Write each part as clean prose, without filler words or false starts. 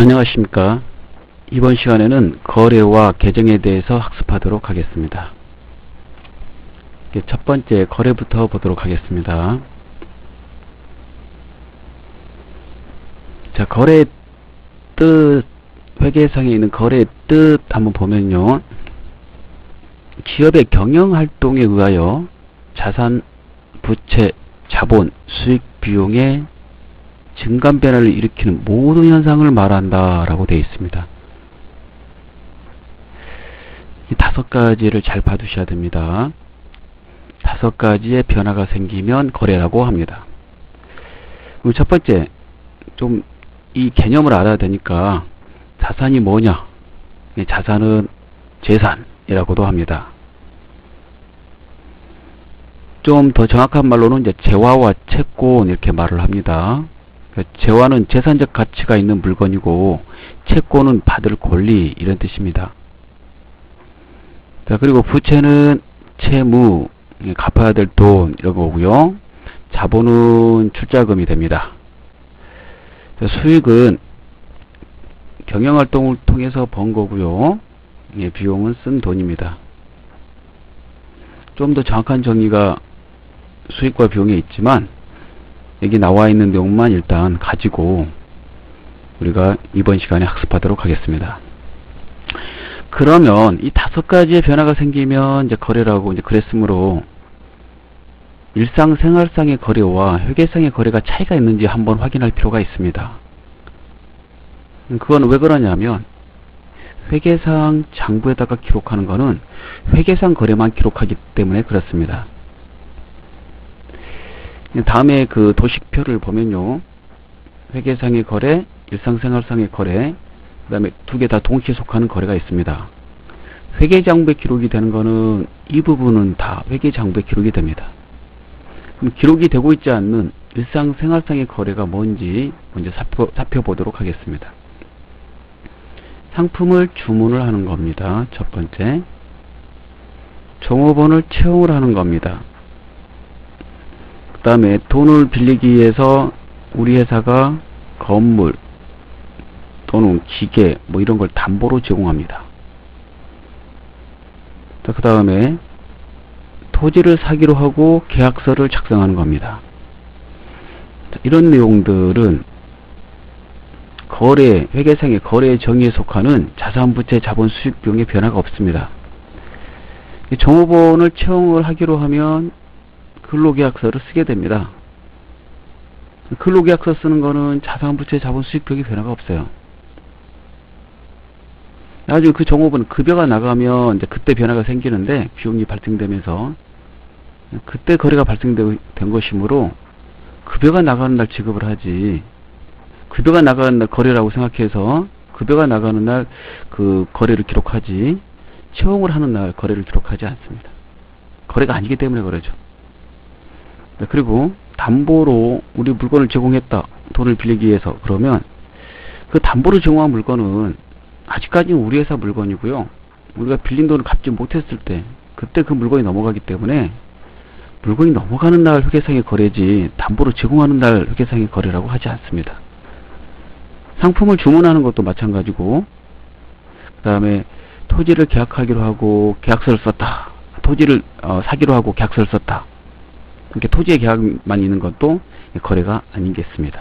안녕하십니까. 이번 시간에는 거래와 계정에 대해서 학습하도록 하겠습니다. 첫 번째 거래부터 보도록 하겠습니다. 자, 거래의 뜻, 회계상에 있는 거래의 뜻 한번 보면요, 기업의 경영활동에 의하여 자산, 부채, 자본, 수익, 비용의 증감 변화를 일으키는 모든 현상을 말한다 라고 되어 있습니다. 이 5가지를 잘 봐두셔야 됩니다. 5가지의 변화가 생기면 거래라고 합니다. 그럼 첫 번째, 좀 이 개념을 알아야 되니까 자산이 뭐냐? 자산은 재산이라고도 합니다. 좀 더 정확한 말로는 이제 재화와 채권 이렇게 말을 합니다. 재화는 재산적 가치가 있는 물건이고 채권은 받을 권리 이런 뜻입니다. 자, 그리고 부채는 채무, 갚아야 될 돈 이런 거고요. 자본은 출자금이 됩니다. 자, 수익은 경영활동을 통해서 번 거고요. 비용은 쓴 돈입니다. 좀 더 정확한 정의가 수익과 비용에 있지만 여기 나와 있는 내용만 일단 가지고 우리가 이번 시간에 학습하도록 하겠습니다. 그러면 이 5가지의 변화가 생기면 이제 거래라고 이제 그랬으므로 일상생활상의 거래와 회계상의 거래가 차이가 있는지 한번 확인할 필요가 있습니다. 그건 왜 그러냐면 회계상 장부에다가 기록하는 거는 회계상 거래만 기록하기 때문에 그렇습니다. 다음에 그 도식표를 보면요, 회계상의 거래, 일상생활상의 거래, 그 다음에 두 개 다 동시에 속하는 거래가 있습니다. 회계장부에 기록이 되는 거는 이 부분은 다 회계장부에 기록이 됩니다. 그럼 기록이 되고 있지 않는 일상생활상의 거래가 뭔지 먼저 살펴보도록 하겠습니다. 상품을 주문을 하는 겁니다. 첫 번째, 종업원을 채용을 하는 겁니다. 그 다음에 돈을 빌리기 위해서 우리 회사가 건물 또는 기계 뭐 이런 걸 담보로 제공합니다. 그 다음에 토지를 사기로 하고 계약서를 작성하는 겁니다. 이런 내용들은 거래, 회계상의 거래 정의에 속하는 자산, 부채, 자본, 수익, 비용의 변화가 없습니다. 종업원을 채용을 하기로 하면 근로계약서를 쓰게 됩니다. 근로계약서 쓰는 거는 자산, 부채, 자본, 수익, 비용의 변화가 없어요. 나중에 그 종업원 급여가 나가면 이제 그때 변화가 생기는데, 비용이 발생되면서 그때 거래가 발생된 것이므로 급여가 나가는 날 지급을 하지, 급여가 나가는 날 거래라고 생각해서 급여가 나가는 날 그 거래를 기록하지, 채용을 하는 날 거래를 기록하지 않습니다. 거래가 아니기 때문에 그러죠. 그리고 담보로 우리 물건을 제공했다, 돈을 빌리기 위해서. 그러면 그 담보로 제공한 물건은 아직까지는 우리 회사 물건이고요, 우리가 빌린 돈을 갚지 못했을 때 그때 그 물건이 넘어가기 때문에 물건이 넘어가는 날 회계상의 거래지 담보로 제공하는 날 회계상의 거래라고 하지 않습니다. 상품을 주문하는 것도 마찬가지고, 그 다음에 토지를 계약하기로 하고 계약서를 썼다, 토지를 사기로 하고 계약서를 썼다, 이렇게 토지의 계약만 있는 것도 거래가 아니겠습니다.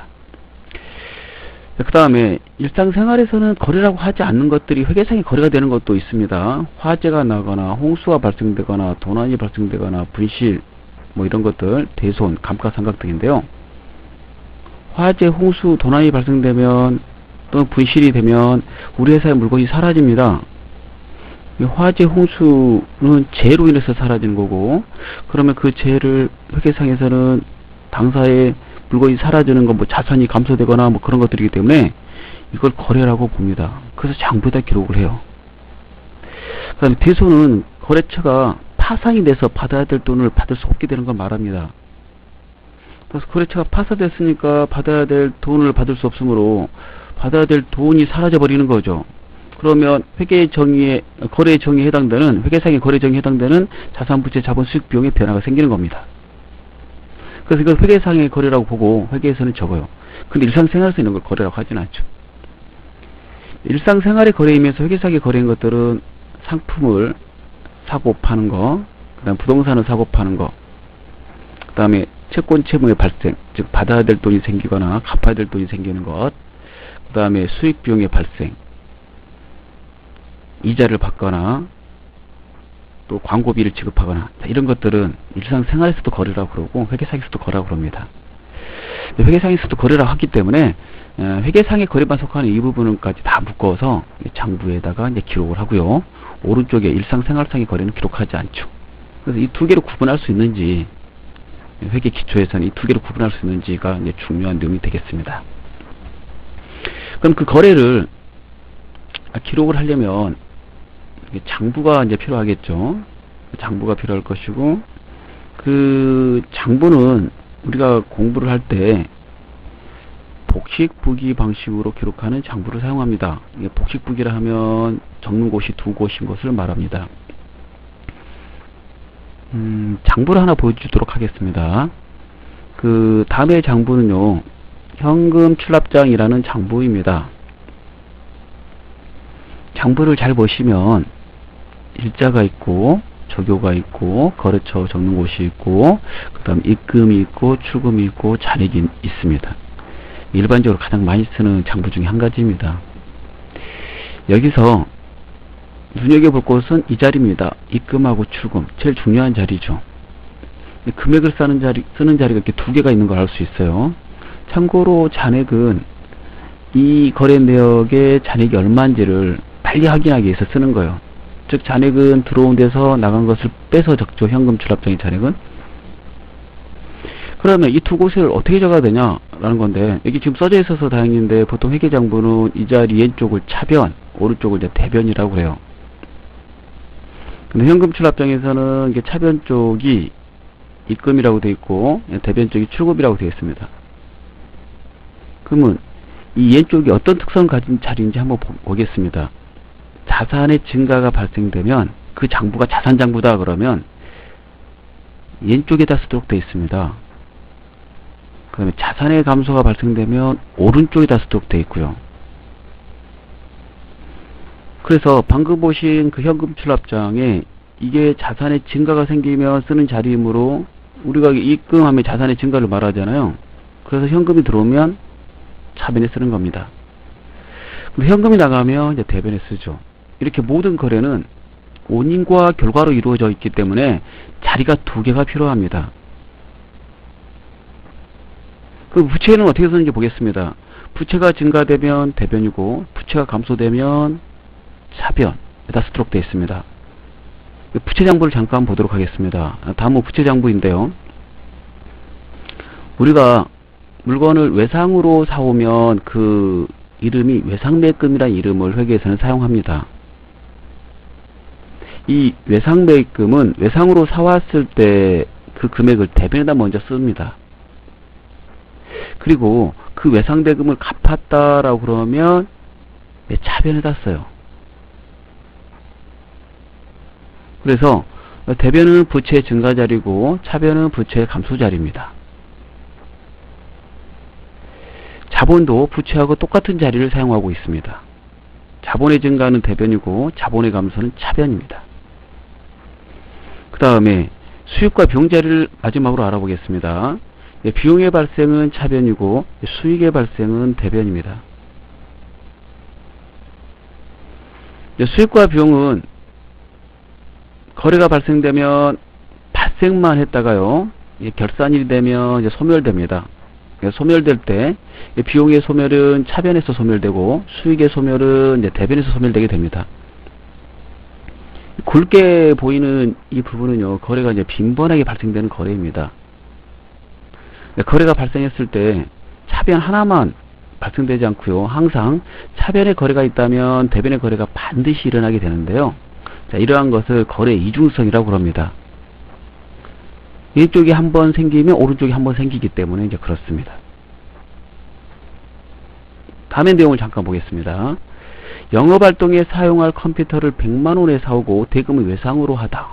그 다음에 일상생활에서는 거래라고 하지 않는 것들이 회계상의 거래가 되는 것도 있습니다. 화재가 나거나 홍수가 발생되거나 도난이 발생되거나 분실 뭐 이런 것들, 대손, 감가상각 등인데요. 화재, 홍수, 도난이 발생되면 또는 분실이 되면 우리 회사의 물건이 사라집니다. 화재, 홍수는 재해로 인해서 사라지는 거고, 그러면 그 재해를 회계상에서는 당사의 물건이 사라지는 건 뭐 자산이 감소되거나 뭐 그런 것들이기 때문에 이걸 거래라고 봅니다. 그래서 장부에다 기록을 해요. 그 다음에 대손은 거래처가 파산이 돼서 받아야 될 돈을 받을 수 없게 되는 걸 말합니다. 그래서 거래처가 파산됐으니까 받아야 될 돈을 받을 수 없으므로 받아야 될 돈이 사라져 버리는 거죠. 그러면 회계의 정의에, 거래의 정의에 해당되는, 회계상의 거래 정의에 해당되는 자산, 부채, 자본, 수익, 비용의 변화가 생기는 겁니다. 그래서 이걸 회계상의 거래라고 보고 회계에서는 적어요. 근데 일상생활에서 이런 걸 거래라고 하진 않죠. 일상생활의 거래이면서 회계사기 거래인 것들은 상품을 사고 파는 거, 그 다음 부동산을 사고 파는 거, 그 다음에 채권 채무의 발생, 즉 받아야 될 돈이 생기거나 갚아야 될 돈이 생기는 것, 그 다음에 수익 비용의 발생, 이자를 받거나 또 광고비를 지급하거나, 이런 것들은 일상생활에서도 거래라고 그러고 회계상에서도 거래라고 그럽니다. 회계상에서도 거래라고 하기 때문에 회계상의 거래만 속하는 이 부분까지 다 묶어서 장부에다가 이제 기록을 하고요. 오른쪽에 일상생활상의 거래는 기록하지 않죠. 그래서 이 두 개를 구분할 수 있는지, 회계 기초에서는 이 두 개를 구분할 수 있는지가 이제 중요한 내용이 되겠습니다. 그럼 그 거래를 기록을 하려면 장부가 이제 필요하겠죠. 장부가 필요할 것이고, 그 장부는 우리가 공부를 할 때 복식부기 방식으로 기록하는 장부를 사용합니다. 복식부기라 하면 적는 곳이 두 곳인 것을 말합니다. 장부를 하나 보여주도록 하겠습니다. 그 다음의 장부는요, 현금 출납장이라는 장부입니다. 장부를 잘 보시면 일자가 있고 조교가 있고 거래처 적는 곳이 있고, 그 다음 입금이 있고 출금이 있고 잔액이 있습니다. 일반적으로 가장 많이 쓰는 장부 중에 한 가지입니다. 여기서 눈여겨볼 것은 이 자리입니다. 입금하고 출금, 제일 중요한 자리죠. 금액을 쓰는 자리가 이렇게 두 개가 있는 걸 알 수 있어요. 참고로 잔액은 이 거래 내역의 잔액이 얼마인지를 빨리 확인하기 위해서 쓰는 거예요. 즉 잔액은 들어온 데서 나간 것을 빼서 적죠. 현금 출납장의 잔액은. 그러면 이 두 곳을 어떻게 적어야 되냐라는 건데, 여기 지금 써져 있어서 다행인데, 보통 회계장부는 이 자리 왼쪽을 차변, 오른쪽을 이제 대변이라고 해요. 근데 현금 출납장에서는 이게 차변 쪽이 입금이라고 되어 있고 대변 쪽이 출금이라고 되어 있습니다. 그러면 이 왼쪽이 어떤 특성을 가진 자리인지 한번 보겠습니다. 자산의 증가가 발생되면 그 장부가 자산장부다 그러면 왼쪽에다 쓰도록 되어 있습니다. 그 다음에 자산의 감소가 발생되면 오른쪽에다 쓰도록 되어 있고요. 그래서 방금 보신 그 현금 출납장에 이게 자산의 증가가 생기면 쓰는 자리이므로 우리가 입금하면 자산의 증가를 말하잖아요. 그래서 현금이 들어오면 차변에 쓰는 겁니다. 근데 현금이 나가면 이제 대변에 쓰죠. 이렇게 모든 거래는 원인과 결과로 이루어져 있기 때문에 자리가 두 개가 필요합니다. 그 부채는 어떻게 쓰는지 보겠습니다. 부채가 증가되면 대변이고 부채가 감소되면 차변에다 쓰도록 되어 있습니다. 부채 장부를 잠깐 보도록 하겠습니다. 다음은 부채 장부인데요. 우리가 물건을 외상으로 사오면 그 이름이 외상매입금이라는 이름을 회계에서는 사용합니다. 이 외상매입금은 외상으로 사왔을 때 그 금액을 대변에다 먼저 씁니다. 그리고 그 외상대금을 갚았다라고 그러면 차변에다 써요. 그래서 대변은 부채의 증가 자리고 차변은 부채의 감소 자리입니다. 자본도 부채하고 똑같은 자리를 사용하고 있습니다. 자본의 증가는 대변이고 자본의 감소는 차변입니다. 그 다음에 수익과 비용 자리를 마지막으로 알아보겠습니다. 비용의 발생은 차변이고 수익의 발생은 대변입니다. 수익과 비용은 거래가 발생되면 발생만 했다가요, 결산일이 되면 이제 소멸됩니다. 소멸될 때 비용의 소멸은 차변에서 소멸되고 수익의 소멸은 이제 대변에서 소멸되게 됩니다. 굵게 보이는 이 부분은요, 거래가 이제 빈번하게 발생되는 거래입니다. 거래가 발생했을 때 차변 하나만 발생되지 않고요, 항상 차변의 거래가 있다면 대변의 거래가 반드시 일어나게 되는데요. 자, 이러한 것을 거래 이중성이라고 합니다. 이쪽이 한번 생기면 오른쪽이 한번 생기기 때문에 이제 그렇습니다. 다음의 내용을 잠깐 보겠습니다. 영업활동에 사용할 컴퓨터를 100만원에 사오고 대금을 외상으로 하다.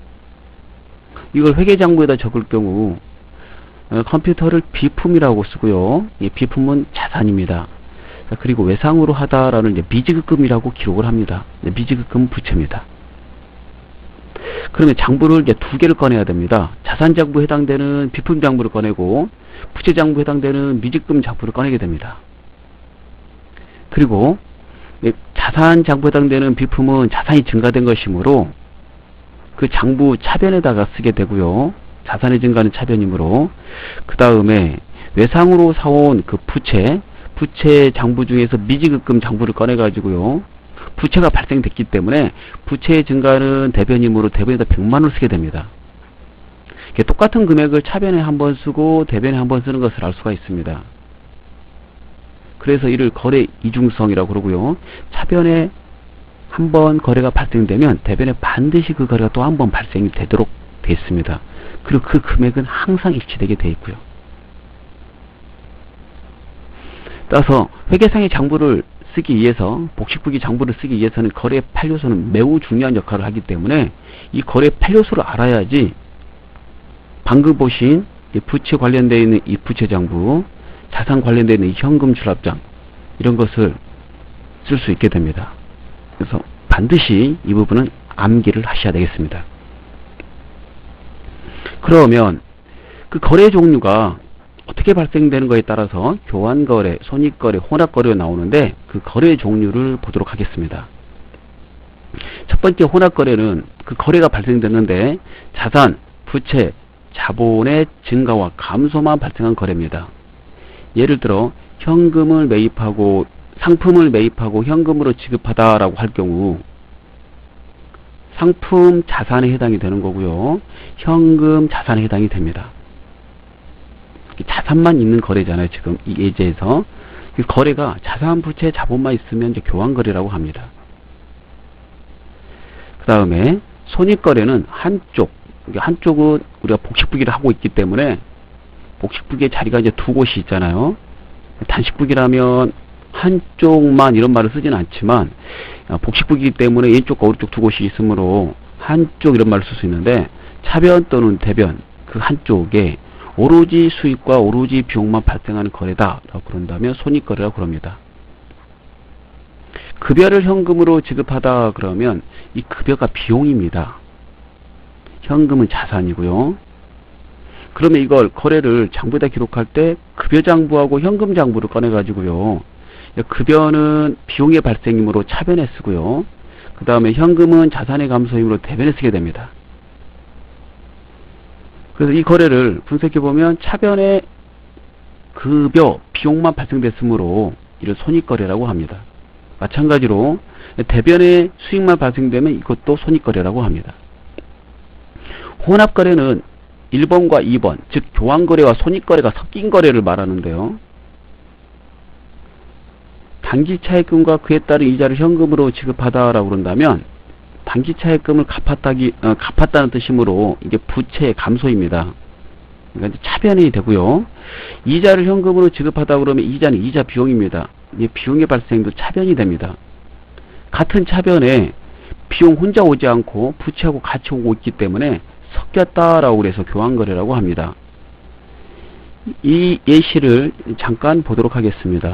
이걸 회계장부에다 적을 경우 컴퓨터를 비품이라고 쓰고요. 이 비품은 자산입니다. 자, 그리고 외상으로 하다라는 이제 미지급금이라고 기록을 합니다. 미지급금 부채입니다. 그러면 장부를 이제 두 개를 꺼내야 됩니다. 자산장부에 해당되는 비품장부를 꺼내고 부채장부에 해당되는 미지급금 장부를 꺼내게 됩니다. 그리고 자산장부에 해당되는 비품은 자산이 증가된 것이므로 그 장부 차변에다가 쓰게 되고요. 자산이 증가하는 차변이므로 그 다음에 외상으로 사온 그 부채 장부 중에서 미지급금 장부를 꺼내 가지고요. 부채가 발생됐기 때문에 부채의 증가는 대변임으로 대변에다 100만원을 쓰게 됩니다. 똑같은 금액을 차변에 한번 쓰고 대변에 한번 쓰는 것을 알 수가 있습니다. 그래서 이를 거래 이중성이라고 그러고요. 차변에 한번 거래가 발생되면 대변에 반드시 그 거래가 또 한 번 발생이 되도록 되어 있습니다. 그리고 그 금액은 항상 일치되게 되어 있고요. 따라서 회계상의 장부를 쓰기 위해서 복식부기 장부를 쓰기 위해서는 거래 8요소는 매우 중요한 역할을 하기 때문에 이 거래 8요소를 알아야지 방금 보신 부채 관련되어 있는 이 부채장부, 자산 관련되어 있는 이 현금 출납장 이런 것을 쓸 수 있게 됩니다. 그래서 반드시 이 부분은 암기를 하셔야 되겠습니다. 그러면 그 거래 종류가 어떻게 발생되는 거에 따라서 교환거래, 손익거래, 혼합거래가 나오는데 그 거래 종류를 보도록 하겠습니다. 첫 번째 혼합거래는 그 거래가 발생됐는데 자산, 부채, 자본의 증가와 감소만 발생한 거래입니다. 예를 들어 현금을 매입하고 상품을 매입하고 현금으로 지급하다라고 할 경우 상품 자산에 해당이 되는 거고요. 현금 자산에 해당이 됩니다. 자산만 있는 거래잖아요. 지금 이 예제에서 거래가 자산, 부채, 자본만 있으면 이제 교환거래라고 합니다. 그 다음에 손익거래는 한쪽은 우리가 복식부기를 하고 있기 때문에 복식부기의 자리가 이제 두 곳이 있잖아요. 단식부기라면 한쪽만 이런 말을 쓰지는 않지만 복식부기이기 때문에 왼쪽과 오른쪽 두 곳이 있으므로 한쪽 이런 말을 쓸 수 있는데 차변 또는 대변 그 한쪽에 오로지 수익과 오로지 비용만 발생하는 거래다라고 그런다면 손익거래라고 그럽니다. 급여를 현금으로 지급하다 그러면 이 급여가 비용입니다. 현금은 자산이고요. 그러면 이걸 거래를 장부에다 기록할 때 급여장부하고 현금장부를 꺼내가지고요. 급여는 비용의 발생이므로 차변에 쓰고요. 그 다음에 현금은 자산의 감소이므로 대변에 쓰게 됩니다. 그래서 이 거래를 분석해보면 차변에 급여, 비용만 발생됐으므로 이를 손익거래라고 합니다. 마찬가지로 대변에 수익만 발생되면 이것도 손익거래라고 합니다. 혼합거래는 1번과 2번, 즉 교환거래와 손익거래가 섞인 거래를 말하는데요. 단기차입금과 그에 따른 이자를 현금으로 지급하다라고 그런다면 단기차입금을 갚았다는 뜻이므로 이게 부채의 감소입니다. 그러니까 차변이 되고요. 이자를 현금으로 지급하다 그러면 이자는 이자 비용입니다. 이 비용의 발생도 차변이 됩니다. 같은 차변에 비용 혼자 오지 않고 부채하고 같이 오고 있기 때문에 섞였다라고 그래서 교환거래라고 합니다. 이 예시를 잠깐 보도록 하겠습니다.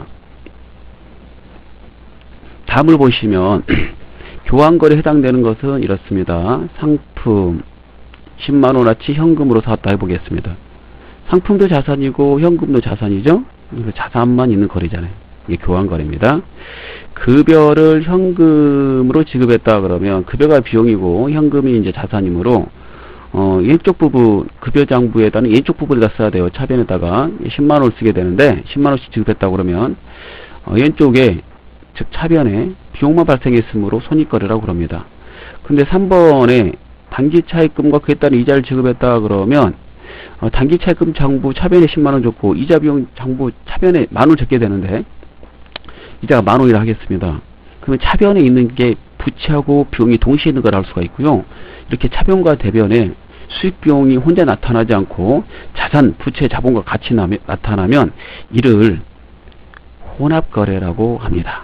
다음을 보시면 교환거래에 해당되는 것은 이렇습니다. 상품 10만원어치 현금으로 사왔다 해보겠습니다. 상품도 자산이고 현금도 자산이죠. 자산만 있는 거래잖아요. 이게 교환거래입니다. 급여를 현금으로 지급했다 그러면 급여가 비용이고 현금이 이제 자산이므로 왼쪽 부분 급여장부에다는 왼쪽 부분에다 써야 돼요. 차변에다가 10만원을 쓰게 되는데 10만원씩 지급했다 그러면 왼쪽에 즉 차변에 비용만 발생했으므로 손익거래라고 그럽니다. 근데 3번에 단기차입금과 그에 따른 이자를 지급했다 그러면 단기차입금 장부 차변에 10만원 줬고 이자 비용 장부 차변에 만원 적게 되는데 이자가 만원이라 하겠습니다. 그러면 차변에 있는 게 부채하고 비용이 동시에 있는 걸 알 수가 있고요. 이렇게 차변과 대변에 수익 비용이 혼자 나타나지 않고 자산, 부채, 자본과 같이 나타나면 이를 혼합거래라고 합니다.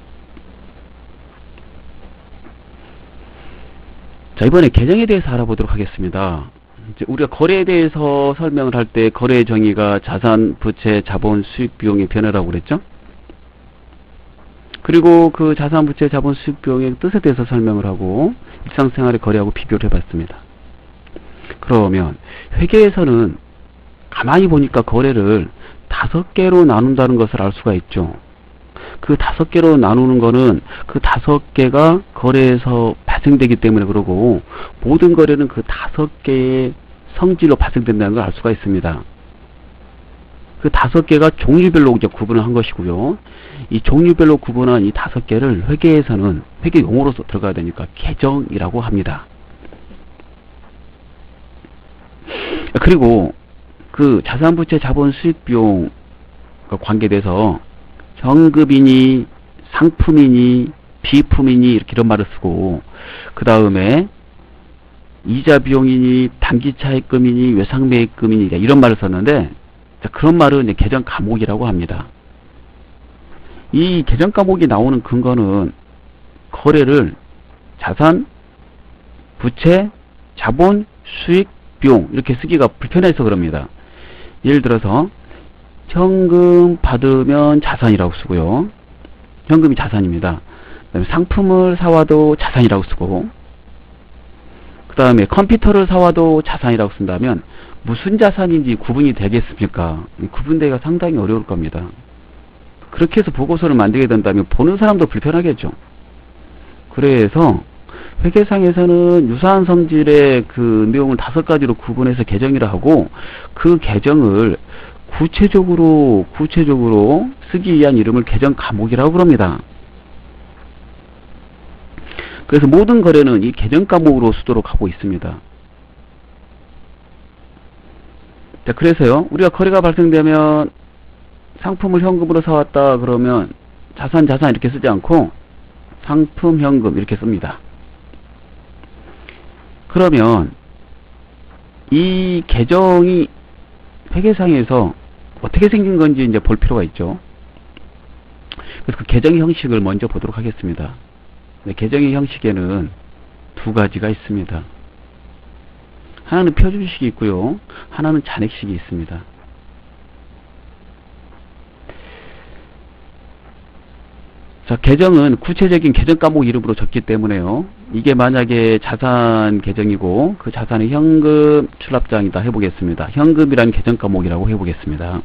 자, 이번에 계정에 대해서 알아보도록 하겠습니다. 이제 우리가 거래에 대해서 설명을 할 때 거래의 정의가 자산, 부채, 자본, 수익, 비용의 변화라고 그랬죠? 그리고 그 자산부채 자본 수익 비용의 뜻에 대해서 설명을 하고 일상생활의 거래하고 비교를 해봤습니다. 그러면 회계에서는 가만히 보니까 거래를 5개로 나눈다는 것을 알 수가 있죠. 그 5개로 나누는 거는 그 5개가 거래에서 발생되기 때문에 그러고, 모든 거래는 그 5개의 성질로 발생된다는 걸 알 수가 있습니다. 그 5개가 종류별로 이제 구분을 한 것이고요. 이 종류별로 구분한 이 5개를 회계에서는, 회계 용어로서 들어가야 되니까 계정이라고 합니다. 그리고 그 자산부채 자본 수익 비용 관계돼서 현금이니 상품이니 비품이니 이렇게 이런 말을 쓰고, 그 다음에 이자 비용이니 단기 차입금이니 외상매입금이니 이런 말을 썼는데, 그런 말은 이제 계정 과목이라고 합니다. 이 계정 과목이 나오는 근거는 거래를 자산, 부채, 자본, 수익, 비용 이렇게 쓰기가 불편해서 그럽니다. 예를 들어서 현금 받으면 자산이라고 쓰고요. 현금이 자산입니다. 그다음에 상품을 사와도 자산이라고 쓰고, 그 다음에 컴퓨터를 사와도 자산이라고 쓴다면 무슨 자산인지 구분이 되겠습니까? 구분되기가 상당히 어려울 겁니다. 그렇게 해서 보고서를 만들게 된다면 보는 사람도 불편하겠죠. 그래서 회계상에서는 유사한 성질의 그 내용을 5가지로 구분해서 계정이라 하고, 그 계정을 구체적으로 쓰기 위한 이름을 계정 과목이라고 그럽니다. 그래서 모든 거래는 이 계정 과목으로 쓰도록 하고 있습니다. 자, 그래서요, 우리가 거래가 발생되면 상품을 현금으로 사왔다 그러면 자산 이렇게 쓰지 않고 상품 현금 이렇게 씁니다. 그러면 이 계정이 회계상에서 어떻게 생긴 건지 이제 볼 필요가 있죠. 그래서 그 계정의 형식을 먼저 보도록 하겠습니다. 계정의 형식에는 2가지가 있습니다. 하나는 표준식이 있고요, 하나는 잔액식이 있습니다. 자, 계정은 구체적인 계정 과목 이름으로 적기 때문에요, 이게 만약에 자산 계정이고 그 자산의 현금 출납장이다 해보겠습니다. 현금이라는 계정 과목이라고 해보겠습니다.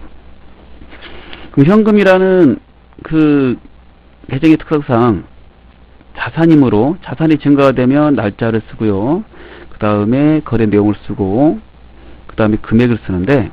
그럼 현금이라는 그 계정의 특성상 자산이므로 자산이 증가가 되면 날짜를 쓰고요, 그 다음에 거래 내용을 쓰고, 그 다음에 금액을 쓰는데,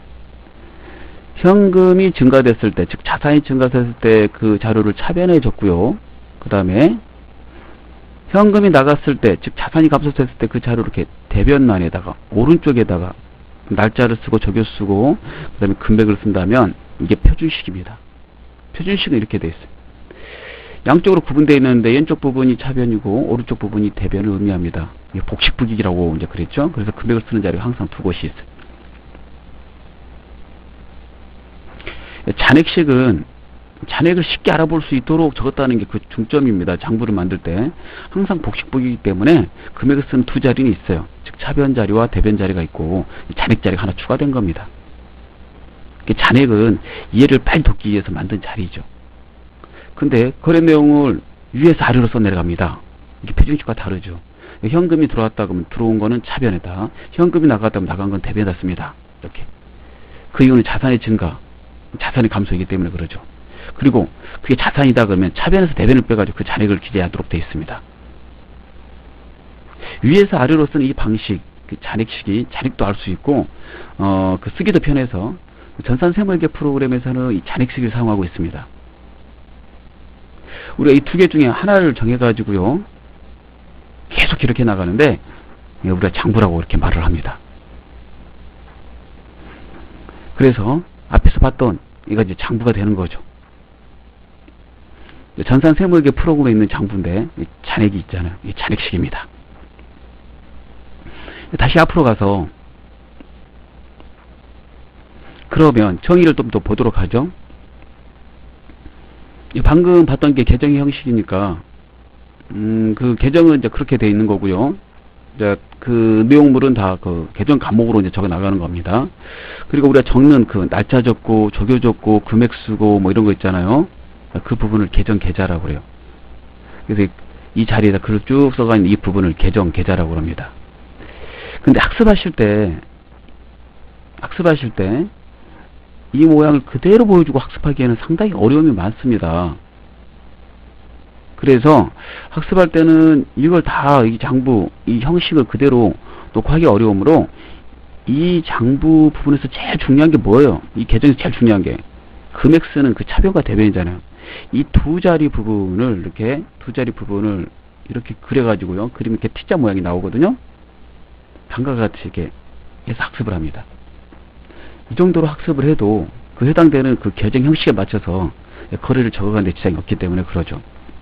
현금이 증가됐을 때, 즉 자산이 증가됐을 때 그 자료를 차변해 줬고요, 그 다음에 현금이 나갔을 때, 즉 자산이 감소됐을 때 그 자료를 이렇게 대변란에다가 오른쪽에다가 날짜를 쓰고 적유 쓰고 그 다음에 금액을 쓴다면 이게 표준식입니다. 표준식은 이렇게 되어 있어요. 양쪽으로 구분되어 있는데 왼쪽 부분이 차변이고 오른쪽 부분이 대변을 의미합니다. 이게 복식부기라고 이제 그랬죠. 그래서 금액을 쓰는 자리가 항상 2곳이 있어요. 잔액식은 잔액을 쉽게 알아볼 수 있도록 적었다는 게 그 중점입니다. 장부를 만들 때 항상 복식부기이기 때문에 금액을 쓰는 2자리는 있어요. 즉 차변 자리와 대변 자리가 있고 잔액 자리가 하나 추가된 겁니다. 잔액은 이해를 빨리 돕기 위해서 만든 자리죠. 근데 거래 내용을 위에서 아래로 써내려갑니다. 이게 표준식과 다르죠. 현금이 들어왔다 그러면 들어온 거는 차변에다, 현금이 나갔다 그러면 나간 건 대변에다 씁니다. 이렇게. 그 이유는 자산의 증가, 자산의 감소이기 때문에 그러죠. 그리고 그게 자산이다 그러면 차변에서 대변을 빼가지고 그 잔액을 기재하도록 되어 있습니다. 위에서 아래로 쓰는 이 방식, 그 잔액식이 잔액도 알 수 있고 그 쓰기도 편해서 전산세무회계 프로그램에서는 이 잔액식을 사용하고 있습니다. 우리가 이 2개 중에 하나를 정해가지고요 계속 기록해 나가는데 우리가 장부라고 이렇게 말을 합니다. 그래서 앞에서 봤던 이거 이제 장부가 되는 거죠. 전산세무회계 프로그램에 있는 장부인데 잔액이 있잖아요. 이 잔액식입니다. 다시 앞으로 가서 그러면 정의를 좀 더 보도록 하죠. 방금 봤던 게 계정의 형식이니까 그 계정은 이제 그렇게 돼 있는 거고요. 이제 그 내용물은 다 그 계정 과목으로 이제 적어 나가는 겁니다. 그리고 우리가 적는 그 날짜 적고 조교 적고 금액 쓰고 뭐 이런 거 있잖아요. 그 부분을 계정 계좌라고 그래요. 그래서 이 자리에다 글을 쭉 써가 있는 이 부분을 계정 계좌라고 합니다. 근데 학습하실 때 이 모양을 그대로 보여주고 학습하기에는 상당히 어려움이 많습니다. 그래서 학습할 때는 이걸 다 이 장부, 이 형식을 그대로 놓고 하기 어려우므로 이 장부 부분에서 제일 중요한 게 뭐예요? 이 계정에서 제일 중요한 게 금액 쓰는 그 차변과 대변이잖아요. 이 두 자리 부분을 이렇게 그려가지고요. 그리면 이렇게 T자 모양이 나오거든요. 다음과 같이 이렇게 해서 학습을 합니다. 이 정도로 학습을 해도 그 해당되는 그 계정 형식에 맞춰서 거래를 적어가는 데 지장이 없기 때문에 그러죠.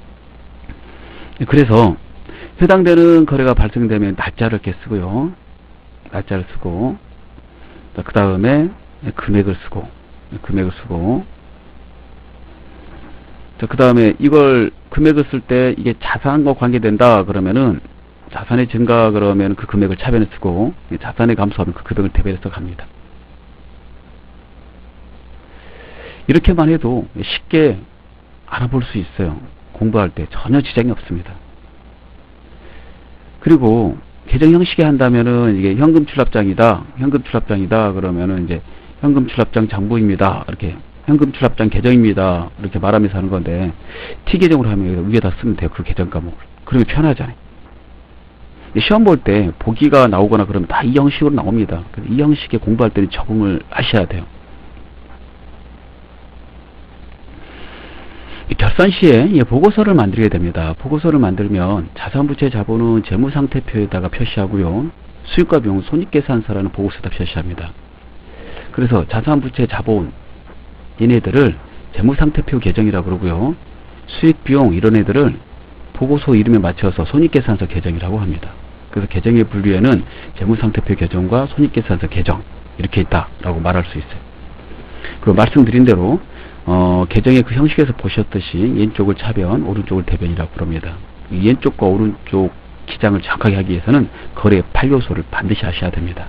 그래서 해당되는 거래가 발생되면 날짜를 이렇게 쓰고요. 날짜를 쓰고, 그 다음에 금액을 쓰고, 그 다음에 이걸 금액을 쓸 때 이게 자산과 관계된다 그러면은 자산의 증가 그러면 그 금액을 차변에 쓰고, 자산의 감소하면 그 금액을 대변해서 갑니다. 이렇게만 해도 쉽게 알아볼 수 있어요. 공부할 때 전혀 지장이 없습니다. 그리고 계정 형식에 한다면은 이게 현금 출납장이다 그러면은 이제 현금 출납장 장부입니다. 이렇게 현금 출납장 계정입니다. 이렇게 말하면서 하는 건데 T 계정으로 하면 위에다 쓰면 돼요. 그 계정 과목을. 그러면 편하잖아요. 시험 볼 때 보기가 나오거나 그러면 다 이 형식으로 나옵니다. 그래서 이 형식에 공부할 때는 적응을 하셔야 돼요. 결산 시에 보고서를 만들게 됩니다. 보고서를 만들면 자산부채 자본은 재무상태표에다가 표시하고요. 수익과 비용 손익계산서라는 보고서에다 표시합니다. 그래서 자산부채 자본 얘네들을 재무상태표 계정이라고 그러고요. 수익 비용 이런 애들을 보고서 이름에 맞춰서 손익계산서 계정이라고 합니다. 그래서 계정의 분류에는 재무상태표 계정과 손익계산서 계정 이렇게 있다라고 말할 수 있어요. 그 말씀드린 대로 계정의 그 형식에서 보셨듯이 왼쪽을 차변, 오른쪽을 대변이라고 부릅니다. 왼쪽과 오른쪽 기장을 정확하게 하기 위해서는 거래 8요소를 반드시 하셔야 됩니다.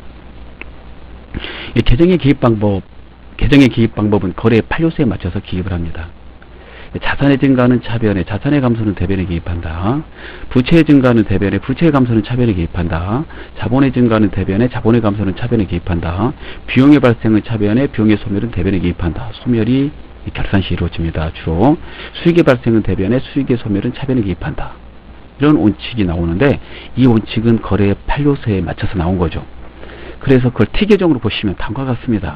이 계정의 기입 방법은 거래 8요소에 맞춰서 기입을 합니다. 자산의 증가는 차변에, 자산의 감소는 대변에 기입한다. 부채의 증가는 대변에, 부채의 감소는 차변에 기입한다. 자본의 증가는 대변에, 자본의 감소는 차변에 기입한다. 비용의 발생은 차변에, 비용의 소멸은 대변에 기입한다. 소멸이 결산 시 이루어집니다. 주로 수익의 발생은 대변에, 수익의 소멸은 차변에 기입한다. 이런 원칙이 나오는데 이 원칙은 거래의 8요소에 맞춰서 나온 거죠. 그래서 그걸 T 계정으로 보시면 다음과 같습니다.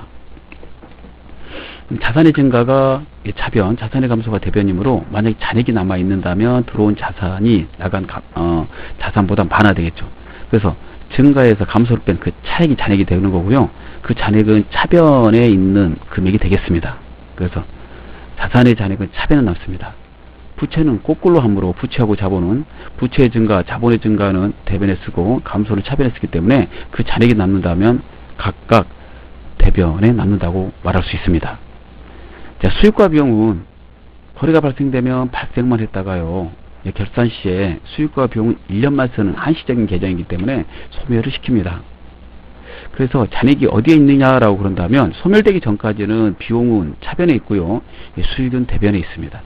자산의 증가가 차변, 자산의 감소가 대변이므로 만약에 잔액이 남아 있는다면 들어온 자산이 나간 자산보다 많아야 되겠죠. 그래서 증가에서 감소를 뺀 그 차액이 잔액이 되는 거고요. 그 잔액은 차변에 있는 금액이 되겠습니다. 그래서 자산의 잔액은 차변에 남습니다. 부채는 거꾸로 함으로 부채하고 자본은 부채의 증가, 자본의 증가는 대변에 쓰고 감소를 차변에 쓰기 때문에 그 잔액이 남는다면 각각 대변에 남는다고 말할 수 있습니다. 자, 수익과 비용은 거래가 발생되면 발생만 했다가요. 결산 시에 수익과 비용은 1년만 쓰는 한시적인 계정이기 때문에 소멸을 시킵니다. 그래서 잔액이 어디에 있느냐라고 그런다면 소멸되기 전까지는 비용은 차변에 있고요. 수익은 대변에 있습니다.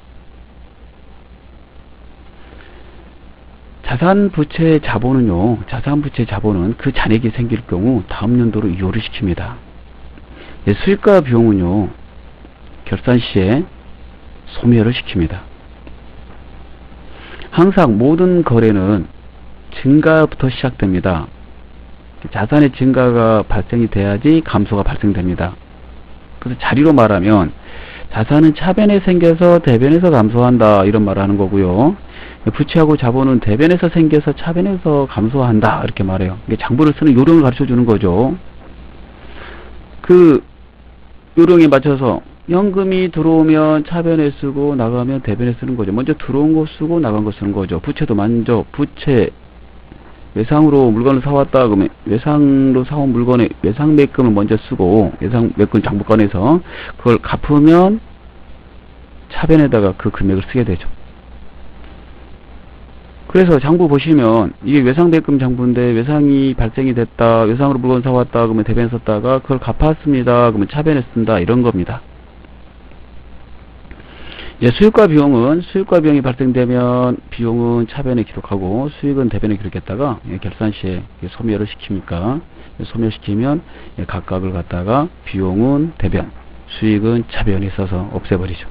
자산부채 자본은 그 잔액이 생길 경우 다음 연도로 이호를 시킵니다. 수익과 비용은요. 결산 시에 소멸을 시킵니다. 항상 모든 거래는 증가부터 시작됩니다. 자산의 증가가 발생이 돼야지 감소가 발생됩니다. 그래서 자리로 말하면 자산은 차변에 생겨서 대변에서 감소한다 이런 말을 하는 거고요. 부채하고 자본은 대변에서 생겨서 차변에서 감소한다 이렇게 말해요. 이게 장부를 쓰는 요령을 가르쳐 주는 거죠. 그 요령에 맞춰서 현금이 들어오면 차변에 쓰고 나가면 대변에 쓰는 거죠. 먼저 들어온 거 쓰고 나간 거 쓰는 거죠. 부채도 먼저 부채 외상으로 물건을 사왔다 그러면 외상으로 사온 물건의 외상 매금을 먼저 쓰고 외상 매금 장부 꺼내서 그걸 갚으면 차변에다가 그 금액을 쓰게 되죠. 그래서 장부 보시면 이게 외상 매금 장부인데 외상이 발생이 됐다, 외상으로 물건 사왔다 그러면 대변에 썼다가 그걸 갚았습니다 그러면 차변에 쓴다 이런 겁니다. 예, 수익과 비용이 발생되면 비용은 차변에 기록하고 수익은 대변에 기록했다가 예, 결산 시에 소멸을 시킵니까? 소멸시키면 예, 각각을 갖다가 비용은 대변, 수익은 차변에 써서 없애버리죠.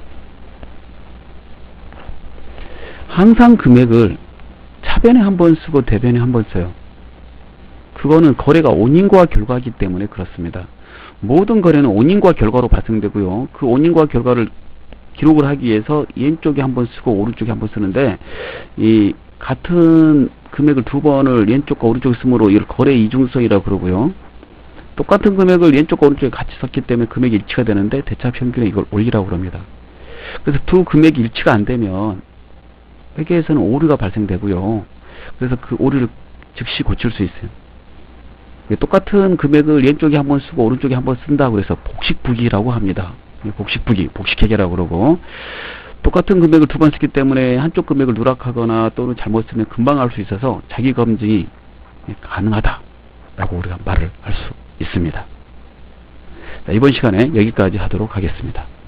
항상 금액을 차변에 한 번 쓰고 대변에 한 번 써요. 그거는 거래가 원인과 결과이기 때문에 그렇습니다. 모든 거래는 원인과 결과로 발생되고요. 그 원인과 결과를 기록을 하기 위해서 왼쪽에 한 번 쓰고 오른쪽에 한 번 쓰는데, 이 같은 금액을 두 번을 왼쪽과 오른쪽에 쓰므로 이걸 거래 이중성이라고 그러고요. 똑같은 금액을 왼쪽과 오른쪽에 같이 썼기 때문에 금액이 일치가 되는데 대차 평균에 이걸 올리라고 그럽니다. 그래서 두 금액이 일치가 안 되면 회계에서는 오류가 발생되고요. 그래서 그 오류를 즉시 고칠 수 있어요. 똑같은 금액을 왼쪽에 한 번 쓰고 오른쪽에 한 번 쓴다고 해서 복식부기라고 합니다. 복식부기, 복식회계라고 그러고, 똑같은 금액을 두 번 쓰기 때문에 한쪽 금액을 누락하거나 또는 잘못 쓰면 금방 알 수 있어서 자기 검증이 가능하다라고 우리가 말을 할 수 있습니다. 자, 이번 시간에 여기까지 하도록 하겠습니다.